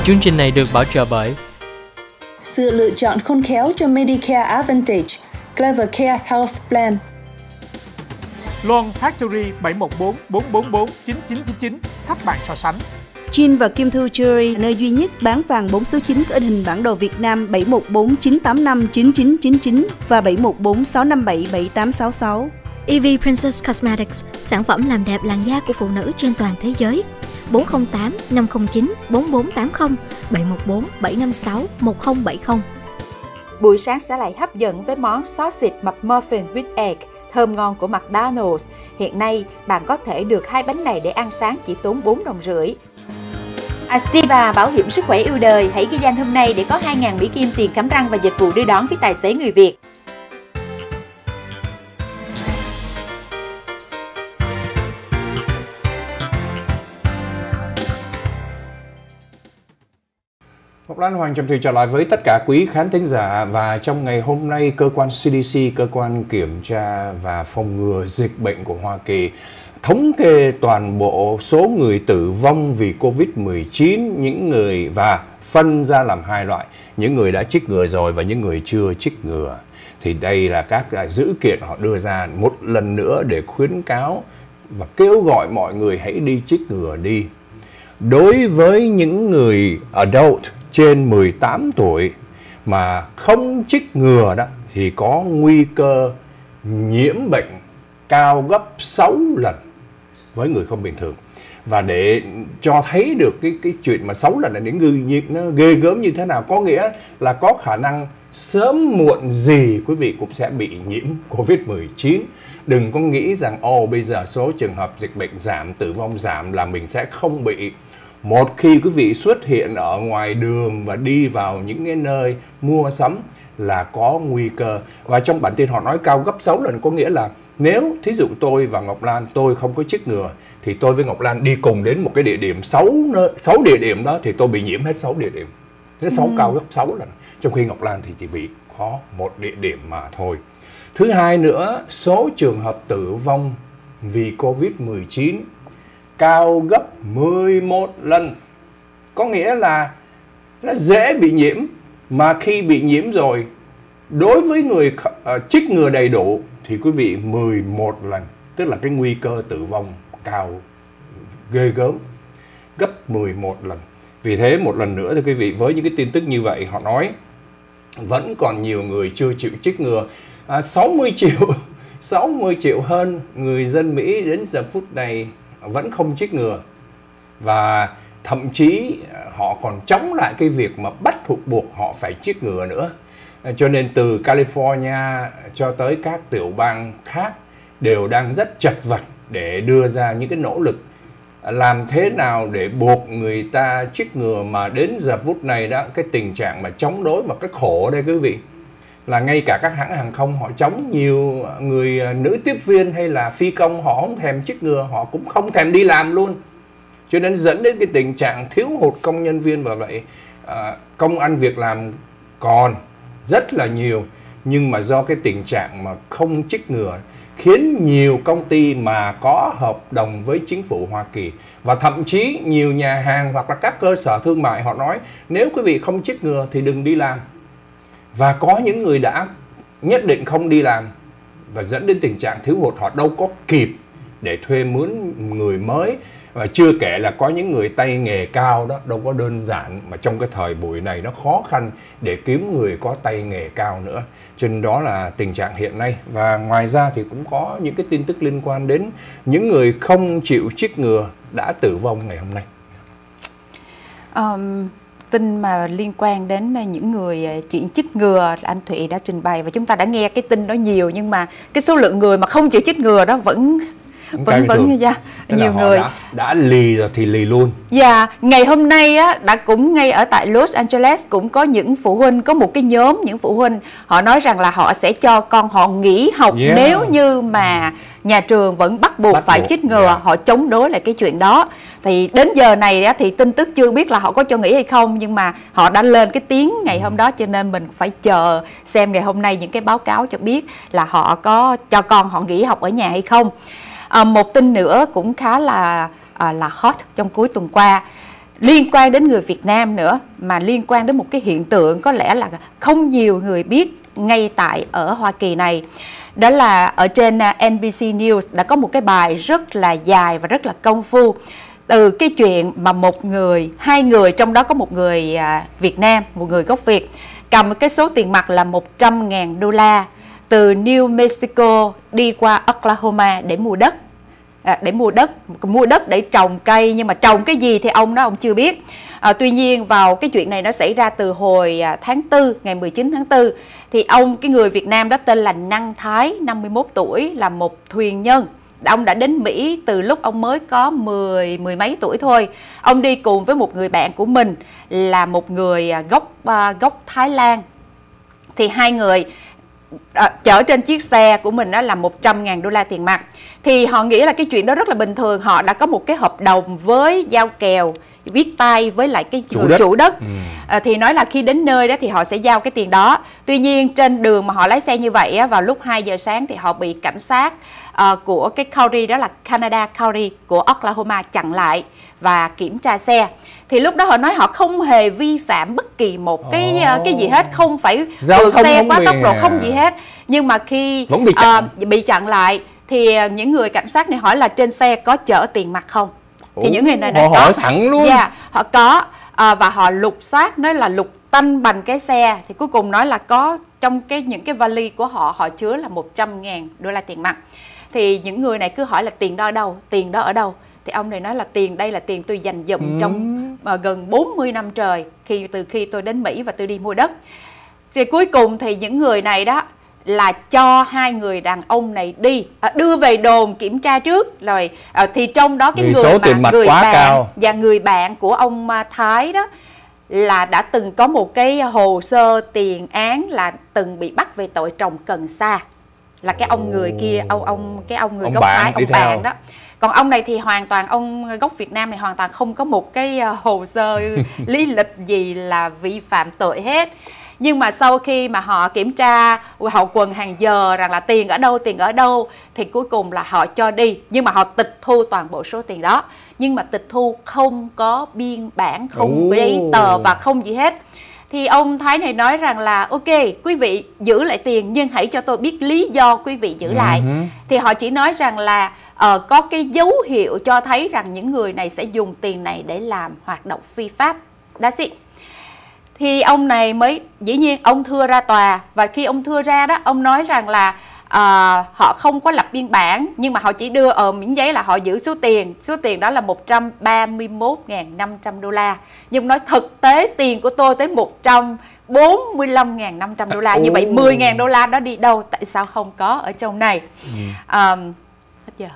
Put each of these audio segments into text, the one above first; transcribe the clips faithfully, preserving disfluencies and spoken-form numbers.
Chương trình này được bảo trợ bởi sự lựa chọn khôn khéo cho Medicare Advantage, Clever Care Health Plan. Loan Factory bảy một bốn bốn bốn bốn chín chín chín chín, tháp bạn so sánh. Chin và Kim Thu Jewelry, nơi duy nhất bán vàng bốn số chín có in hình bản đồ Việt Nam bảy một bốn chín tám năm chín chín chín chín và bảy một bốn sáu năm bảy bảy tám sáu sáu. e vê Princess Cosmetics, sản phẩm làm đẹp làn da của phụ nữ trên toàn thế giới. bốn không tám năm không chín bốn bốn tám không, bảy một bốn bảy năm sáu một không bảy không. Buổi sáng sẽ lại hấp dẫn với món sausage McMuffin with egg thơm ngon của McDonald's. Hiện nay, bạn có thể được hai bánh này để ăn sáng chỉ tốn bốn đồng rưỡi. Astiva, bảo hiểm sức khỏe yêu đời, hãy ghi danh hôm nay để có hai nghìn Mỹ Kim tiền khám răng và dịch vụ đưa đón với tài xế người Việt. Ngọc Lan, Hoàng Trầm Thủy trở lại với tất cả quý khán thính giả. Và trong ngày hôm nay, cơ quan xê đê xê, cơ quan kiểm tra và phòng ngừa dịch bệnh của Hoa Kỳ, thống kê toàn bộ số người tử vong vì Covid mười chín, những người và phân ra làm hai loại, những người đã chích ngừa rồi và những người chưa chích ngừa. Thì đây là các dữ kiện họ đưa ra một lần nữa để khuyến cáo và kêu gọi mọi người hãy đi chích ngừa đi. Đối với những người adult trên mười tám tuổi mà không chích ngừa đó thì có nguy cơ nhiễm bệnh cao gấp sáu lần với người không bình thường. Và để cho thấy được cái cái chuyện mà sáu lần là những người nhiễm nó ghê gớm như thế nào, có nghĩa là có khả năng sớm muộn gì quý vị cũng sẽ bị nhiễm Covid mười chín. Đừng có nghĩ rằng ồ oh, bây giờ số trường hợp dịch bệnh giảm, tử vong giảm là mình sẽ không bị. Một khi quý vị xuất hiện ở ngoài đường và đi vào những cái nơi mua sắm là có nguy cơ. Và trong bản tin họ nói cao gấp sáu lần, có nghĩa là nếu thí dụ tôi và Ngọc Lan tôi không có chích ngừa thì tôi với Ngọc Lan đi cùng đến một cái địa điểm sáu sáu địa điểm đó thì tôi bị nhiễm hết sáu địa điểm. Thế sáu ừ. cao gấp sáu lần. Trong khi Ngọc Lan thì chỉ bị có một địa điểm mà thôi. Thứ hai nữa, số trường hợp tử vong vì Covid mười chín cao gấp mười một lần. Có nghĩa là nó dễ bị nhiễm, mà khi bị nhiễm rồi, đối với người uh, chích ngừa đầy đủ thì quý vị mười một lần, tức là cái nguy cơ tử vong cao ghê gớm, gấp mười một lần. Vì thế một lần nữa thì quý vị, với những cái tin tức như vậy, họ nói vẫn còn nhiều người chưa chịu chích ngừa. À, sáu mươi triệu sáu mươi triệu hơn người dân Mỹ đến giờ phút này vẫn không chích ngừa. Và thậm chí họ còn chống lại cái việc mà bắt thuộc buộc họ phải chích ngừa nữa. Cho nên từ California cho tới các tiểu bang khác đều đang rất chật vật để đưa ra những cái nỗ lực làm thế nào để buộc người ta chích ngừa. Mà đến giờ phút này đó, cái tình trạng mà chống đối mà cái khổ đây quý vị, là ngay cả các hãng hàng không họ chống, nhiều người nữ tiếp viên hay là phi công họ không thèm chích ngừa, họ cũng không thèm đi làm luôn. Cho nên dẫn đến cái tình trạng thiếu hụt công nhân viên. Và vậy à, công ăn việc làm còn rất là nhiều, nhưng mà do cái tình trạng mà không chích ngừa khiến nhiều công ty mà có hợp đồng với chính phủ Hoa Kỳ và thậm chí nhiều nhà hàng hoặc là các cơ sở thương mại họ nói nếu quý vị không chích ngừa thì đừng đi làm. Và có những người đã nhất định không đi làm và dẫn đến tình trạng thiếu hụt, họ đâu có kịp để thuê mướn người mới. Và chưa kể là có những người tay nghề cao đó, đâu có đơn giản, mà trong cái thời buổi này nó khó khăn để kiếm người có tay nghề cao nữa. Cho nên đó là tình trạng hiện nay. Và ngoài ra thì cũng có những cái tin tức liên quan đến những người không chịu chích ngừa đã tử vong ngày hôm nay. Um... Tin mà liên quan đến những người chuyện chích ngừa, anh Thụy đã trình bày và chúng ta đã nghe cái tin đó nhiều, nhưng mà cái số lượng người mà không chịu chích ngừa đó vẫn vẫn vẫn dạ, nhiều người đã, đã lì rồi thì lì luôn. Dạ, ngày hôm nay á, đã cũng ngay ở tại Los Angeles cũng có những phụ huynh, có một cái nhóm những phụ huynh họ nói rằng là họ sẽ cho con họ nghỉ học yeah. nếu như mà nhà trường vẫn bắt buộc bắt phải buộc. chích ngừa, yeah. họ chống đối lại cái chuyện đó. Thì đến giờ này á, thì tin tức chưa biết là họ có cho nghỉ hay không, nhưng mà họ đã lên cái tiếng ngày hôm đó, cho nên mình phải chờ xem ngày hôm nay những cái báo cáo cho biết là họ có cho con họ nghỉ học ở nhà hay không. À, một tin nữa cũng khá là à, là hot trong cuối tuần qua liên quan đến người Việt Nam nữa, mà liên quan đến một cái hiện tượng có lẽ là không nhiều người biết ngay tại ở Hoa Kỳ này. Đó là ở trên en bê xê News đã có một cái bài rất là dài và rất là công phu, từ cái chuyện mà một người, hai người, trong đó có một người Việt Nam, một người gốc Việt, cầm cái số tiền mặt là một trăm ngàn đô la từ New Mexico đi qua Oklahoma để mua đất. À, để mua đất, mua đất để trồng cây, nhưng mà trồng cái gì thì ông đó ông chưa biết. À, tuy nhiên vào cái chuyện này nó xảy ra từ hồi tháng tư, ngày mười chín tháng tư, thì ông, cái người Việt Nam đó tên là Năng Thái, năm mươi mốt tuổi, là một thuyền nhân. Ông đã đến Mỹ từ lúc ông mới có mười, mười mấy tuổi thôi. Ông đi cùng với một người bạn của mình là một người gốc, uh, gốc Thái Lan. Thì hai người À, chở trên chiếc xe của mình đó là một trăm ngàn đô la tiền mặt. Thì họ nghĩ là cái chuyện đó rất là bình thường. Họ đã có một cái hợp đồng với giao kèo, viết tay với lại cái chủ người đất. chủ đất. Ừ. à, Thì nói là khi đến nơi đó thì họ sẽ giao cái tiền đó. Tuy nhiên trên đường mà họ lái xe như vậy á, vào lúc hai giờ sáng thì họ bị cảnh sát à, của cái county, đó là Canada County của Oklahoma chặn lại và kiểm tra xe. Thì lúc đó họ nói họ không hề vi phạm bất kỳ một cái oh. cái gì hết, không phải vượt xe quá tốc độ, không gì hết. Nhưng mà khi bị chặn. Uh, bị chặn lại thì những người cảnh sát này hỏi là trên xe có chở tiền mặt không. Ủa, thì những người này họ có, hỏi thẳng luôn. Yeah, họ có uh, và họ lục soát, nói là lục tanh bằng cái xe, thì cuối cùng nói là có trong cái những cái vali của họ, họ chứa là một trăm ngàn đô la tiền mặt. Thì những người này cứ hỏi là tiền đó ở đâu, tiền đó ở đâu. Thì ông này nói là tiền đây là tiền tôi dành dụm ừ. trong uh, gần bốn mươi năm trời, khi từ khi tôi đến Mỹ và tôi đi mua đất. Thì cuối cùng thì những người này đó là cho hai người đàn ông này đi, à, đưa về đồn kiểm tra trước rồi. À, thì trong đó cái Vì người số mà tiền mặt người quá bạn cao. và người bạn của ông Thái đó là đã từng có một cái hồ sơ tiền án, là từng bị bắt về tội trồng cần sa. Là cái ông người kia, ông ông cái ông người ông gốc bạn Thái, ông theo. bạn đó. Còn ông này thì hoàn toàn, ông gốc Việt Nam này hoàn toàn không có một cái hồ sơ lý lịch gì là vi phạm tội hết. Nhưng mà sau khi mà họ kiểm tra hậu quần hàng giờ rằng là tiền ở đâu, tiền ở đâu, thì cuối cùng là họ cho đi. Nhưng mà họ tịch thu toàn bộ số tiền đó. Nhưng mà tịch thu không có biên bản, không có giấy tờ và không gì hết. Thì ông Thái này nói rằng là ok, quý vị giữ lại tiền nhưng hãy cho tôi biết lý do quý vị giữ lại. Uh-huh. Thì họ chỉ nói rằng là uh, có cái dấu hiệu cho thấy rằng những người này sẽ dùng tiền này để làm hoạt động phi pháp. That's it. Thì ông này mới, dĩ nhiên ông thưa ra tòa. Và khi ông thưa ra đó, ông nói rằng là à, họ không có lập biên bản, nhưng mà họ chỉ đưa ở miếng giấy là họ giữ số tiền. Số tiền đó là một trăm ba mươi mốt nghìn năm trăm đô la. Nhưng nói thực tế tiền của tôi tới một trăm bốn mươi lăm nghìn năm trăm đô la. Như vậy mười nghìn đô la đó đi đâu? Tại sao không có ở trong này? À, hết giờ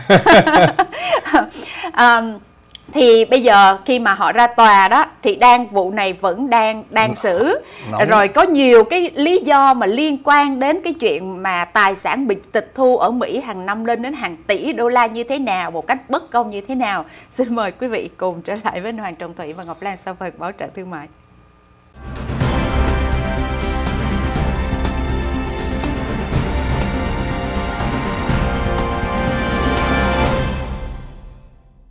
à, thì bây giờ khi mà họ ra tòa đó thì đang vụ này vẫn đang đang xử. Nóng. Rồi có nhiều cái lý do mà liên quan đến cái chuyện mà tài sản bị tịch thu ở Mỹ hàng năm lên đến hàng tỷ đô la như thế nào, một cách bất công như thế nào. Xin mời quý vị cùng trở lại với Hoàng Trọng Thủy và Ngọc Lan sau phần bảo trợ thương mại.